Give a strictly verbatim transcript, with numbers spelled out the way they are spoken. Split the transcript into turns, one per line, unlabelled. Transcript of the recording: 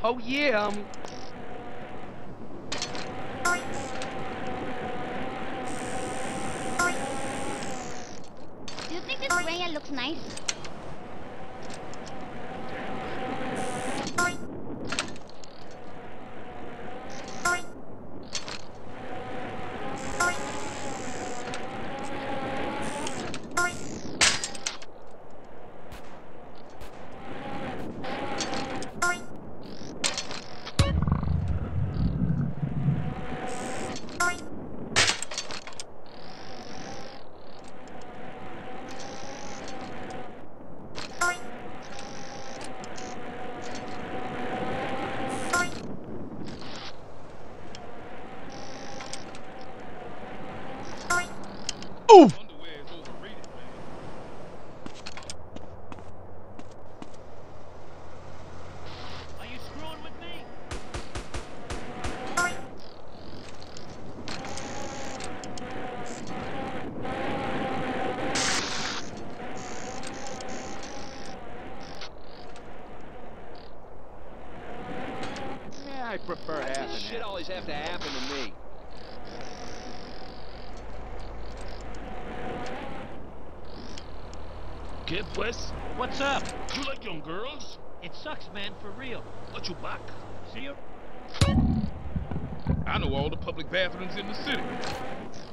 Oh yeah, um...
Do you think this Rhea looks nice?
Oof!
Are you screwing with me?
Yeah, I prefer half and
Shit
half.
always have to happen to me.
¿Qué pues?
What's up?
You like young girls?
It sucks, man, for real.
Got you back.
See you.
I know all the public bathrooms in the city.